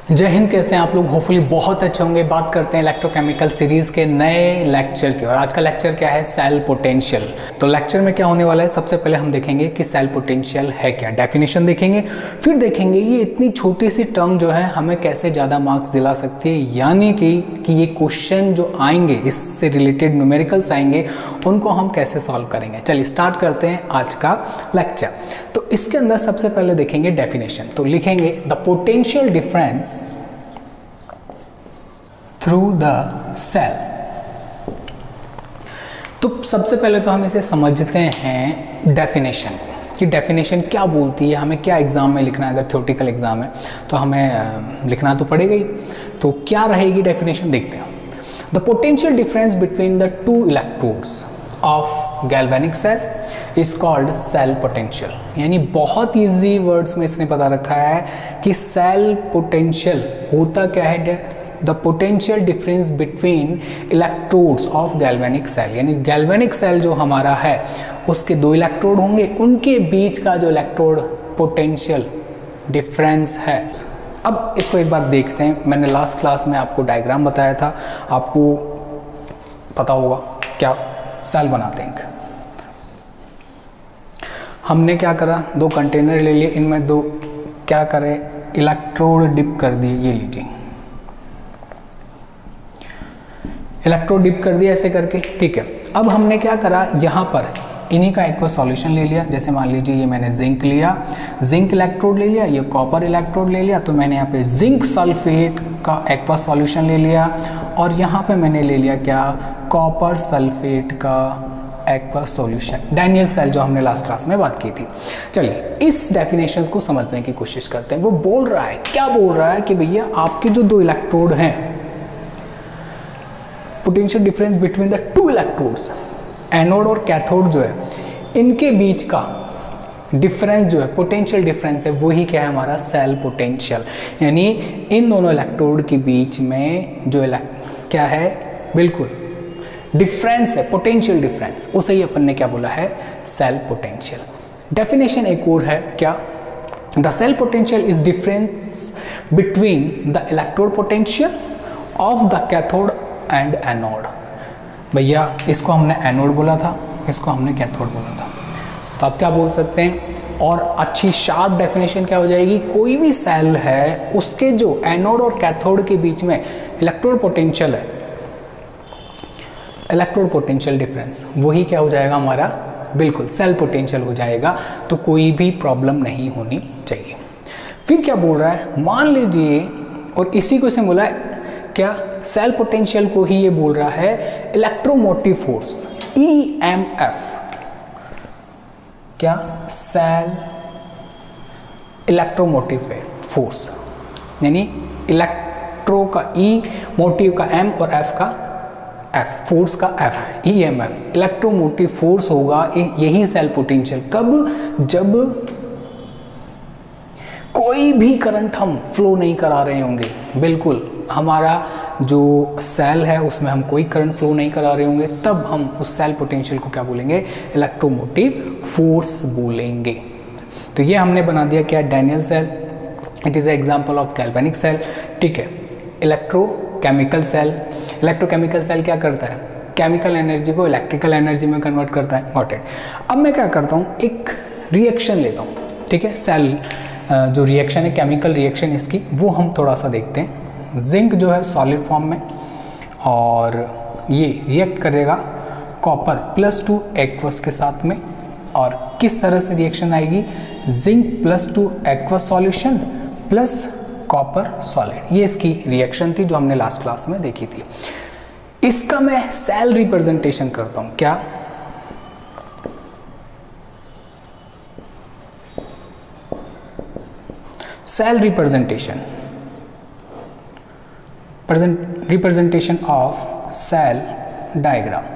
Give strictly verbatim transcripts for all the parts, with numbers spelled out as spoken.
जय हिंद। कैसे हैं आप लोग? होपफुली बहुत अच्छे होंगे। बात करते हैं इलेक्ट्रोकेमिकल सीरीज के नए लेक्चर की। और आज का लेक्चर क्या है? Cell potential. तो लेक्चर में क्या होने वाला है, सबसे पहले हम देखेंगे कि सेल पोटेंशियल है क्या, डेफिनेशन देखेंगे, फिर देखेंगे ये इतनी छोटी सी टर्म जो है हमें कैसे ज़्यादा मार्क्स दिला सकती है, यानी कि, कि ये क्वेश्चन जो आएंगे इससे रिलेटेड न्यूमेरिकल्स आएंगे उनको हम कैसे सॉल्व करेंगे। चलिए स्टार्ट करते हैं आज का लेक्चर। तो इसके अंदर सबसे पहले देखेंगे डेफिनेशन। तो लिखेंगे the potential difference through the cell. तो सबसे पहले तो हम इसे समझते हैं डेफिनेशन कि डेफिनेशन क्या बोलती है, हमें क्या एग्जाम में लिखना है। अगर थ्योरेटिकल एग्जाम है तो हमें लिखना तो पड़ेगा ही। तो क्या रहेगी डेफिनेशन, देखते हैं। The potential difference between the two electrodes of galvanic cell is called cell potential. यानी बहुत इजी वर्ड्स में इसने बता रखा है कि सेल पोटेंशियल होता क्या है। The potential difference between electrodes of galvanic cell, यानी गैल्वेनिक सेल जो हमारा है उसके दो इलेक्ट्रोड होंगे, उनके बीच का जो इलेक्ट्रोड पोटेंशियल डिफरेंस है। अब इसको एक बार देखते हैं। मैंने लास्ट क्लास में आपको डायग्राम बताया था, आपको पता होगा क्या सेल बनाते हैं। हमने क्या करा, दो कंटेनर ले लिए, इनमें दो क्या करें, इलेक्ट्रोड डिप कर दिए। ये लीजिए इलेक्ट्रोड डिप कर दिया ऐसे करके, ठीक है। अब हमने क्या करा, यहाँ पर इन्हीं का एक सॉल्यूशन ले लिया। जैसे मान लीजिए ये मैंने जिंक लिया, जिंक इलेक्ट्रोड ले लिया, ये कॉपर इलेक्ट्रोड ले लिया। तो मैंने यहाँ पे जिंक सल्फेट का एक्वा सॉल्यूशन ले लिया और यहाँ पे मैंने ले लिया क्या, कॉपर सल्फेट का एक्वा सॉल्यूशन। डैनियल सेल जो हमने लास्ट क्लास में बात की थी। चलिए इस डेफिनेशन को समझने की कोशिश करते हैं। वो बोल रहा है, क्या बोल रहा है कि भैया आपके जो दो इलेक्ट्रोड हैं, potential difference between the two electrodes, anode और कैथोड जो है, इनके बीच का डिफरेंस जो है, पोटेंशियल डिफरेंस है, वही क्या है हमारा सेल पोटेंशियल। यानी इन दोनों इलेक्ट्रोड के बीच में जो क्या है, बिल्कुल डिफरेंस है, पोटेंशियल डिफरेंस, उसे ही अपन ने क्या बोला है, सेल पोटेंशियल। डेफिनेशन एक और है क्या, the cell potential is difference between the electrode potential of the cathode and anode. भैया इसको हमने एनोड बोला था, इसको हमने कैथोड बोला था। तो आप क्या बोल सकते हैं, और अच्छी शार्प डेफिनेशन क्या हो जाएगी, कोई भी सेल है उसके जो एनोड और कैथोड के बीच में इलेक्ट्रोड पोटेंशियल है, इलेक्ट्रोड पोटेंशियल डिफरेंस, वही क्या हो जाएगा हमारा, बिल्कुल सेल पोटेंशियल हो जाएगा। तो कोई भी प्रॉब्लम नहीं होनी चाहिए। फिर क्या बोल रहा है, मान लीजिए, और इसी को से बोला है क्या, सेल पोटेंशियल को ही ये बोल रहा है electromotive force, E M F. क्या, सेल इलेक्ट्रोमोटिव फोर्स, यानी इलेक्ट्रो का ई, मोटिव का एम और एफ का एफ, फोर्स का F, E M F, electromotive force होगा यही सेल पोटेंशियल। कब, जब कोई भी करंट हम फ्लो नहीं करा रहे होंगे, बिल्कुल हमारा जो सेल है उसमें हम कोई करंट फ्लो नहीं करा रहे होंगे, तब हम उस सेल पोटेंशियल को क्या बोलेंगे, इलेक्ट्रोमोटिव फोर्स बोलेंगे। तो ये हमने बना दिया क्या, Daniel cell, it is example of galvanic cell, ठीक है। इलेक्ट्रोकेमिकल सेल, इलेक्ट्रोकेमिकल सेल क्या करता है, केमिकल एनर्जी को इलेक्ट्रिकल एनर्जी में कन्वर्ट करता है। Got it. अब मैं क्या करता हूँ, एक रिएक्शन लेता हूँ, ठीक है। सेल जो रिएक्शन है, केमिकल रिएक्शन इसकी, वो हम थोड़ा सा देखते हैं। जिंक जो है सॉलिड फॉर्म में, और ये रिएक्ट करेगा कॉपर प्लस टू एक्वस के साथ में। और किस तरह से रिएक्शन आएगी, zinc plus two aqueous solution plus copper solid. ये इसकी रिएक्शन थी जो हमने लास्ट क्लास में देखी थी। इसका मैं सेल रिप्रेजेंटेशन करता हूं, क्या, cell representation, representation of cell diagram.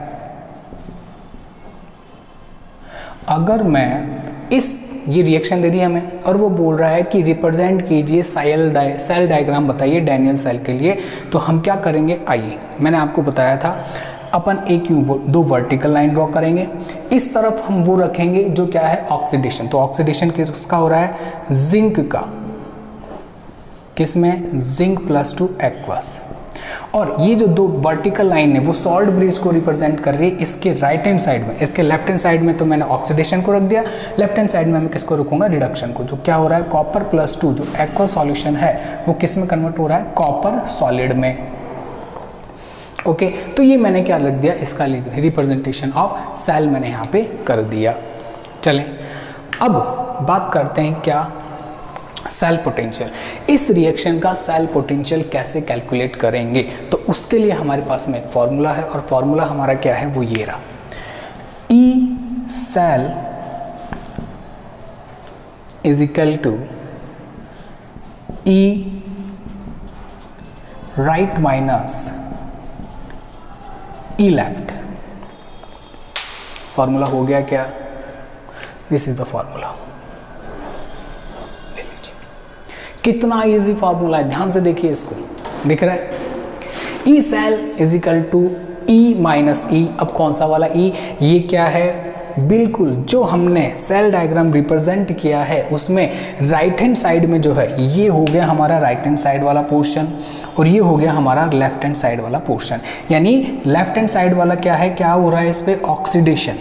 अगर मैं इस, ये रिएक्शन दे दी हमें और वो बोल रहा है कि रिप्रेजेंट कीजिए सेल डाय सेल डायग्राम बताइए डैनियल सेल के लिए, तो हम क्या करेंगे, आइए मैंने आपको बताया था, अपन एक दो वर्टिकल लाइन ड्रॉ करेंगे, इस तरफ हम वो रखेंगे जो क्या है, ऑक्सीडेशन। तो ऑक्सीडेशन किसका हो रहा है, जिंक का, किस में, जिंक प्लस टू एक्वस। और ये जो दो वर्टिकल लाइन है वो सॉल्ट ब्रिज को रिप्रेजेंट कर रही है इसके राइट हैंड साइड में। इसके लेफ्ट हैंड साइड में तो मैंने ऑक्सीडेशन को रख दिया, लेफ्ट हैंड साइड में मैं किसको रखूंगा, रिडक्शन को। जो क्या हो रहा है, कॉपर प्लस टू जो एक्वस सॉल्यूशन है वो किस में कन्वर्ट हो रहा है, कॉपर सॉलिड में। ओके okay, तो ये मैंने क्या लिख दिया, इसका रिप्रेजेंटेशन ऑफ सेल मैंने यहाँ पे कर दिया। चलें अब बात करते हैं क्या, सेल पोटेंशियल। इस रिएक्शन का सेल पोटेंशियल कैसे कैलकुलेट करेंगे, तो उसके लिए हमारे पास में एक फॉर्मूला है और फॉर्मूला हमारा क्या है, वो ये रहा, E cell is equal to E right minus E left. Formula हो गया क्या, दिस इज द फॉर्मूला। कितना इजी फॉर्मूला है, ध्यान से देखिए इसको, दिख रहा है, E cell is equal to E minus E. अब कौन सा वाला ई, ये क्या है, बिल्कुल जो हमने सेल डायग्राम रिप्रेजेंट किया है उसमें राइट हैंड साइड में जो है ये हो गया हमारा राइट हैंड साइड वाला पोर्शन और ये हो गया हमारा लेफ्ट हैंड साइड वाला पोर्शन। यानी लेफ्ट हैंड साइड वाला क्या है, क्या हो रहा है इस पे, ऑक्सीडेशन,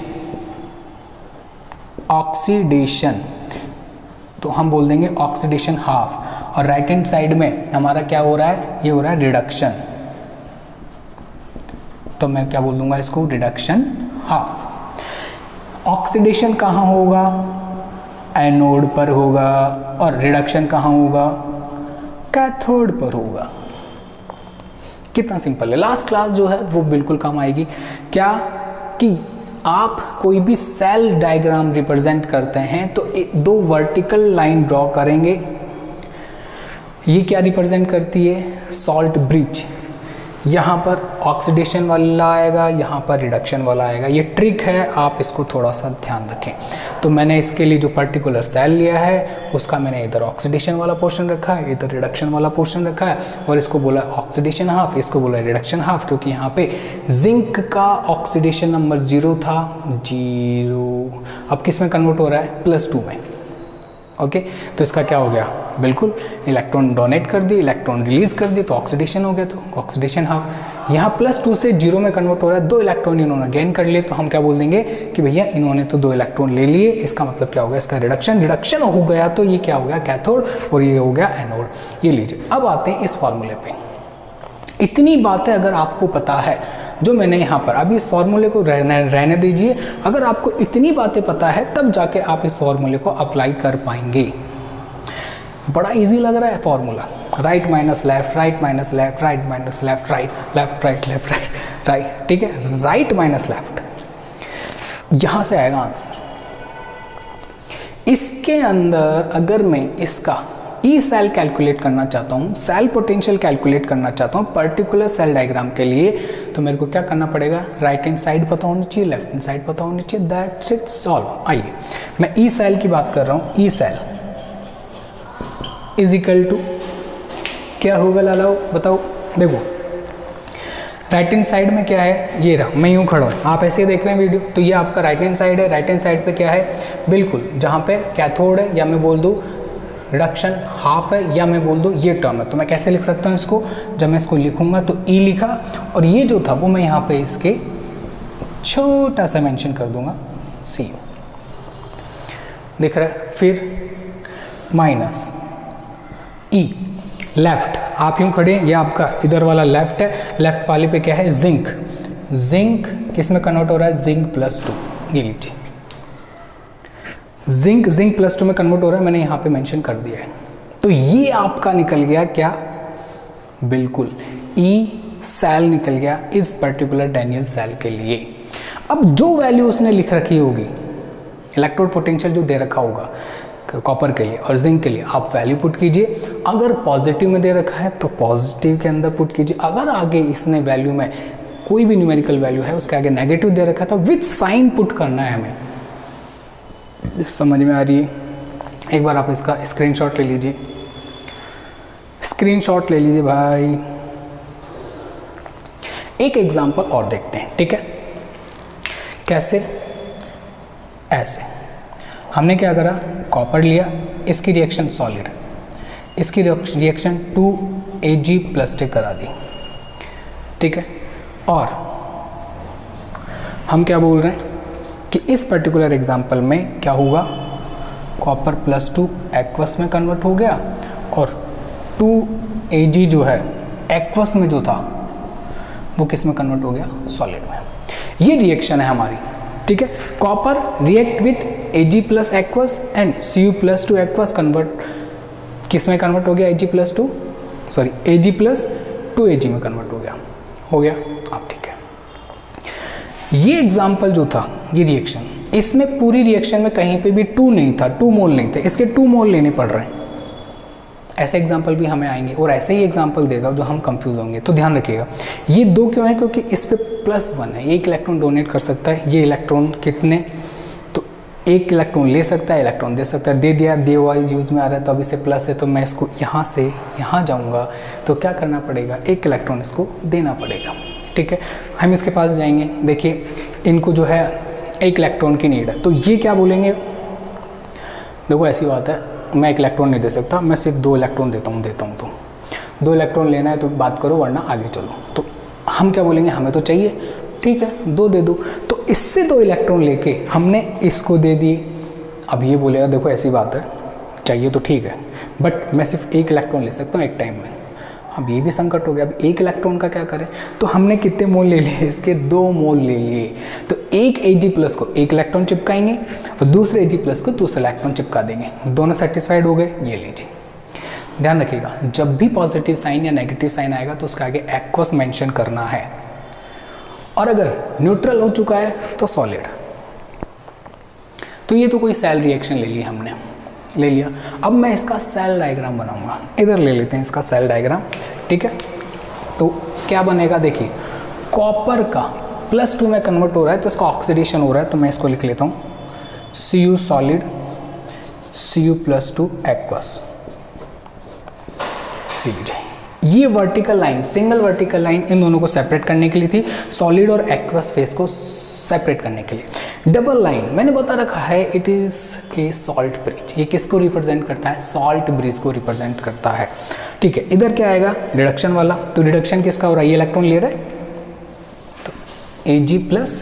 ऑक्सीडेशन तो हम बोल देंगे ऑक्सीडेशन हाफ। और राइट हैंड साइड में हमारा क्या हो रहा है, ये हो रहा है रिडक्शन, तो मैं क्या बोल दूंगा इसको, रिडक्शन हाफ। ऑक्सीडेशन कहाँ होगा, एनोड पर होगा, और रिडक्शन कहाँ होगा, कैथोड पर होगा। कितना सिंपल है। लास्ट क्लास जो है वो बिल्कुल काम आएगी, क्या कि आप कोई भी सेल डायग्राम रिप्रेजेंट करते हैं तो दो वर्टिकल लाइन ड्रॉ करेंगे। ये क्या रिप्रेजेंट करती है, सॉल्ट ब्रिज। यहाँ पर ऑक्सीडेशन वाला आएगा, यहाँ पर रिडक्शन वाला आएगा। ये ट्रिक है, आप इसको थोड़ा सा ध्यान रखें। तो मैंने इसके लिए जो पर्टिकुलर सेल लिया है उसका मैंने इधर ऑक्सीडेशन वाला पोर्शन रखा है, इधर रिडक्शन वाला पोर्शन रखा है, और इसको बोला ऑक्सीडेशन हाफ, इसको बोला रिडक्शन हाफ, क्योंकि यहाँ पे जिंक का ऑक्सीडेशन नंबर जीरो था, जीरो अब किस में कन्वर्ट हो रहा है, प्लस टू में। ओके okay, तो इसका क्या हो गया, बिल्कुल इलेक्ट्रॉन डोनेट कर दिए, इलेक्ट्रॉन रिलीज कर दिए, तो ऑक्सीडेशन हो गया, तो ऑक्सीडेशन हाफ। यहाँ प्लस टू से जीरो में कन्वर्ट हो रहा है, दो इलेक्ट्रॉन इन्होंने गेन कर लिए, तो हम क्या बोल देंगे कि भैया इन्होंने तो दो इलेक्ट्रॉन ले लिए, इसका मतलब क्या होगा, इसका रिडक्शन, रिडक्शन हो गया तो ये क्या हो गया, कैथोड, और ये हो गया एनोड। ये लीजिए, अब आते हैं इस फॉर्मूले पे। इतनी बातें अगर आपको पता है जो मैंने यहाँ पर, अभी इस फॉर्मूले को रहने रहने दीजिए, अगर आपको इतनी बातें पता है तब जाके आप इस फॉर्मूले को अप्लाई कर पाएंगे। बड़ा इजी लग रहा है formula, right minus left, right minus left, right minus left, right left right left right right, ठीक है, राइट माइनस लेफ्ट, यहाँ से आएगा आंसर। इसके अंदर अगर मैं इसका ई सेल कैलकुलेट करना चाहता हूँ, सेल पोटेंशियल कैलकुलेट करना चाहता हूँ पर्टिकुलर सेल डायग्राम के लिए, तो मेरे को क्या करना पड़ेगा, राइट हैंड साइड पता होनी चाहिए, लेफ्ट हैंड साइड पता होनी चाहिए, दैट्स इट, सॉल्व। आइए मैं ई सेल की बात कर रहा हूँ, E cell is equal to क्या होगा लालाओ, बताओ। देखो राइट हैंड साइड में क्या है, ये रहा, मैं यूँ खड़ा हूँ, आप ऐसे ही देख रहे हैं वीडियो, तो ये आपका राइट हैंड साइड है। राइट हैंड साइड पे क्या है, बिल्कुल जहाँ पे कैथोड है, या मैं बोल दूँ रिडक्शन हाफ है, या मैं बोल दूँ ये टर्म है। तो मैं कैसे लिख सकता हूँ इसको, जब मैं इसको लिखूंगा तो ई लिखा, और ये जो था वो मैं यहाँ पे इसके छोटा सा मेंशन कर दूंगा, सी दिख रहा है। फिर माइनस ई लेफ्ट, आप यूं खड़े, ये आपका इधर वाला लेफ्ट है, लेफ्ट वाले पे क्या है, जिंक, जिंक किस में कन्वर्ट हो रहा है, जिंक प्लस टू, ये लीजिए जिंक, जिंक प्लस टू में कन्वर्ट हो रहा है, मैंने यहाँ पे मेंशन कर दिया है। तो ये आपका निकल गया क्या, बिल्कुल ई सेल निकल गया इस पर्टिकुलर डैनियल सेल के लिए। अब जो वैल्यू उसने लिख रखी होगी, इलेक्ट्रोड पोटेंशियल जो दे रखा होगा कॉपर के लिए और जिंक के लिए, आप वैल्यू पुट कीजिए। अगर पॉजिटिव में दे रखा है तो पॉजिटिव के अंदर पुट कीजिए, अगर आगे इसने वैल्यू में कोई भी न्यूमेरिकल वैल्यू है उसके आगे नेगेटिव दे रखा है तो विथ साइन पुट करना है हमें। समझ में आ रही है? एक बार आप इसका स्क्रीनशॉट ले लीजिए, स्क्रीनशॉट ले लीजिए भाई। एक एग्जांपल और देखते हैं, ठीक है, कैसे, ऐसे हमने क्या करा, कॉपर लिया, इसकी रिएक्शन सॉलिड, इसकी reaction two A G plus टे करा दी, ठीक है। और हम क्या बोल रहे हैं कि इस पर्टिकुलर एग्जाम्पल में क्या होगा, कॉपर प्लस टू एक्वस में कन्वर्ट हो गया और टू ए जी जो है एक्वस में जो था वो किस में कन्वर्ट हो गया, सॉलिड में। ये रिएक्शन है हमारी, ठीक है। Copper react with A G plus aqueous and C U plus two aqueous convert किस में कन्वर्ट हो गया, A G plus two sorry A G plus two A G में कन्वर्ट हो गया हो गया अब ठीक है। ये एग्जाम्पल जो था, ये रिएक्शन, इसमें पूरी रिएक्शन में कहीं पे भी टू नहीं था, टू मोल नहीं थे, इसके टू मोल लेने पड़ रहे हैं। ऐसे एग्जाम्पल भी हमें आएंगे और ऐसे ही एग्जाम्पल देगा जो हम कंफ्यूज होंगे, तो ध्यान रखिएगा। ये दो क्यों है, क्योंकि इस पे प्लस वन है, एक इलेक्ट्रॉन डोनेट कर सकता है, ये इलेक्ट्रॉन कितने, तो एक इलेक्ट्रॉन ले सकता है, इलेक्ट्रॉन दे सकता है, दे दिया, दे हुआ यूज में आ रहा है, तो अब इसे प्लस है, तो मैं इसको यहाँ से यहाँ जाऊँगा तो क्या करना पड़ेगा, एक इलेक्ट्रॉन इसको देना पड़ेगा, ठीक है। हम इसके पास जाएंगे, देखिए इनको जो है एक इलेक्ट्रॉन की नीड है, तो ये क्या बोलेंगे, देखो ऐसी बात है, मैं एक इलेक्ट्रॉन नहीं दे सकता, मैं सिर्फ दो इलेक्ट्रॉन देता हूँ देता हूँ तो दो इलेक्ट्रॉन लेना है तो बात करो, वरना आगे चलो। तो हम क्या बोलेंगे, हमें तो चाहिए, ठीक है, दो दे दो। तो इससे दो इलेक्ट्रॉन लेके हमने इसको दे दिए। अब ये बोलेगा देखो ऐसी बात है, चाहिए तो ठीक है, बट मैं सिर्फ एक इलेक्ट्रॉन ले सकता हूँ एक टाइम में। अब ये भी संकट हो गया, अब एक इलेक्ट्रॉन का क्या करें, तो हमने कितने मोल ले लिए, इसके दो मोल ले लिए। तो एक Ag प्लस को एक इलेक्ट्रॉन चिपकाएंगे और दूसरे Ag प्लस को दूसरा इलेक्ट्रॉन चिपका देंगे, दोनों सेटिस्फाइड हो गए। ये लीजिए, ध्यान रखिएगा, जब भी पॉजिटिव साइन या नेगेटिव साइन आएगा तो उसके आगे एक्वस मेंशन करना है, और अगर न्यूट्रल हो चुका है तो सॉलिड। तो ये तो कोई सेल रिएक्शन ले ली हमने, ले लिया। अब मैं इसका सेल डायग्राम बनाऊंगा, इधर ले लेते हैं इसका सेल डायग्राम, ठीक है। तो क्या बनेगा, देखिए कॉपर का प्लस टू में कन्वर्ट हो रहा है तो इसका ऑक्सीडेशन हो रहा है, तो मैं इसको लिख लेता हूँ C U solid, C U plus two aqueous. ये vertical line, single vertical line इन दोनों को सेपरेट करने के लिए थी, सॉलिड और एक्वस फेस को सेपरेट करने के लिए। डबल लाइन मैंने बता रखा है, it is a salt bridge. ये किसको रिप्रेजेंट करता है, सॉल्ट ब्रिज को रिप्रेजेंट करता है, ठीक है। इधर क्या आएगा, रिडक्शन वाला, तो रिडक्शन किसका हो रहा है, ये इलेक्ट्रॉन ले रहा है, तो Ag प्लस,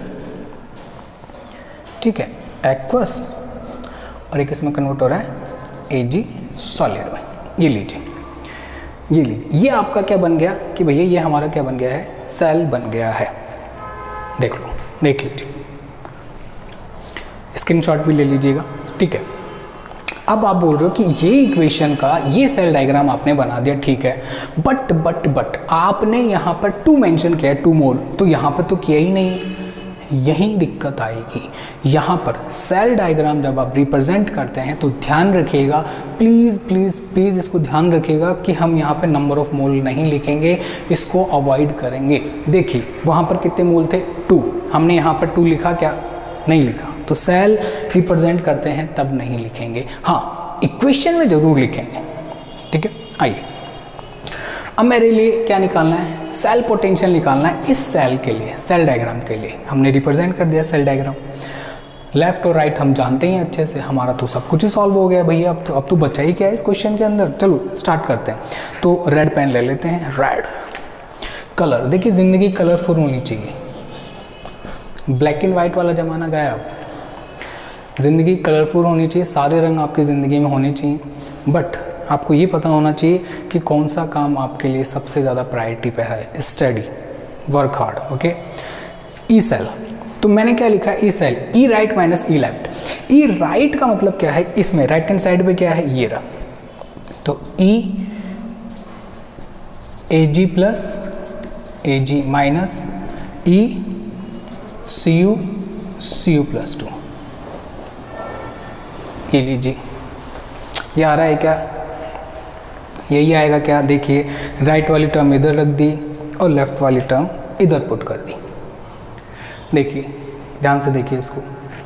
ठीक है, एक्वस, और एक इसमें कन्वर्ट हो रहा है Ag सॉलिड में। ये लीजिए, ये लीजिए, ये आपका क्या बन गया कि भैया ये हमारा क्या बन गया है, सेल बन गया है। देख लो, देख लीजिए, स्क्रीनशॉट भी ले लीजिएगा, ठीक है। अब आप बोल रहे हो कि ये इक्वेशन का ये सेल डायग्राम आपने बना दिया, ठीक है, बट बट बट आपने यहाँ पर टू मेंशन किया है, टू मोल, तो यहाँ पर तो किया ही नहीं है, यही दिक्कत आएगी। यहाँ पर सेल डायग्राम जब आप रिप्रेजेंट करते हैं तो ध्यान रखिएगा, प्लीज़ प्लीज़ प्लीज़ इसको ध्यान रखिएगा कि हम यहाँ पे नंबर ऑफ मोल नहीं लिखेंगे, इसको अवॉइड करेंगे। देखिए वहाँ पर कितने मोल थे, टू, हमने यहाँ पर टू लिखा क्या, नहीं लिखा, तो सेल रिप्रेजेंट करते हैं तब नहीं लिखेंगे, हाँ इक्वेशन में ज़रूर लिखेंगे, ठीक है। आइए अब मेरे लिए क्या निकालना है, सेल पोटेंशियल निकालना है इस सेल के लिए, सेल डायग्राम के लिए हमने रिप्रेजेंट कर दिया सेल डायग्राम। लेफ्ट और राइट हम जानते हैं अच्छे से, हमारा तो सब कुछ ही सॉल्व हो गया भैया, अब तो अब तो बचा ही क्या है इस क्वेश्चन के अंदर। चलो स्टार्ट करते हैं। तो रेड पेन ले लेते हैं, रेड कलर, देखिए ज़िंदगी कलरफुल होनी चाहिए, ब्लैक एंड वाइट वाला ज़माना गया, अब ज़िंदगी कलरफुल होनी चाहिए, सारे रंग आपकी ज़िंदगी में होने चाहिए, बट आपको ये पता होना चाहिए कि कौन सा काम आपके लिए सबसे ज़्यादा प्रायोरिटी पे है, study, work hard, okay. E cell, तो मैंने क्या लिखा है, E cell, E right minus E left. E right का मतलब क्या है, इसमें राइट हैंड साइड पे क्या है, ये रहा, तो E A G plus A G minus E C U C U plus two, ये लीजिए, ये आ रहा है क्या, यही आएगा क्या, देखिए राइट वाली टर्म इधर रख दी और लेफ्ट वाली टर्म इधर पुट कर दी। देखिए ध्यान से देखिए इसको,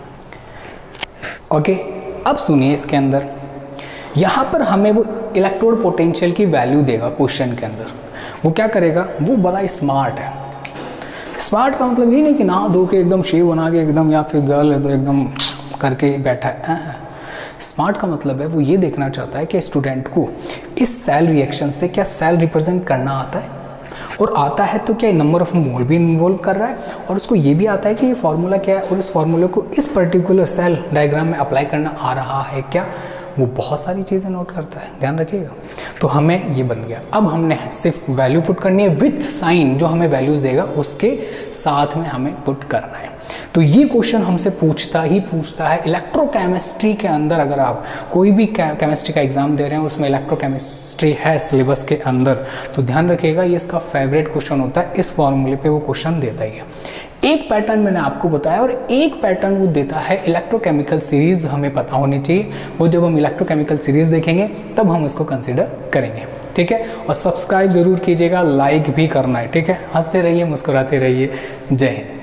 ओके। अब सुनिए इसके अंदर, यहाँ पर हमें वो इलेक्ट्रोड पोटेंशियल की वैल्यू देगा क्वेश्चन के अंदर। वो क्या करेगा, वो बड़ा स्मार्ट है। स्मार्ट का मतलब ये नहीं कि नहा धो के एकदम शेव बना के एकदम, या फिर गर्ल है तो एकदम करके बैठा है। स्मार्ट का मतलब है वो ये देखना चाहता है कि स्टूडेंट को इस सेल रिएक्शन से क्या सेल रिप्रेजेंट करना आता है, और आता है तो क्या नंबर ऑफ मोल भी इन्वॉल्व कर रहा है, और उसको ये भी आता है कि ये फार्मूला क्या है और इस फार्मूले को इस पर्टिकुलर सेल डायग्राम में अप्लाई करना आ रहा है क्या, वो बहुत सारी चीज़ें नोट करता है, ध्यान रखिएगा। तो हमें ये बन गया। अब हमने सिर्फ वैल्यू पुट करनी है विथ साइन, जो हमें वैल्यूज देगा उसके साथ में हमें पुट करना है। तो ये क्वेश्चन हमसे पूछता ही पूछता है इलेक्ट्रोकेमिस्ट्री के अंदर। अगर आप कोई भी केमिस्ट्री का एग्जाम दे रहे हैं और उसमें इलेक्ट्रोकेमिस्ट्री है सिलेबस के अंदर, तो ध्यान रखिएगा ये इसका फेवरेट क्वेश्चन होता है। इस फॉर्मूले पे वो क्वेश्चन देता ही है। एक पैटर्न मैंने आपको बताया और एक पैटर्न वो देता है इलेक्ट्रोकेमिकल सीरीज, हमें पता होनी चाहिए। वो जब हम इलेक्ट्रोकेमिकल सीरीज देखेंगे तब हम इसको कंसिडर करेंगे, ठीक है। और सब्सक्राइब जरूर कीजिएगा, लाइक भी करना है, ठीक है। हंसते रहिए, मुस्कुराते रहिए। जय हिंद।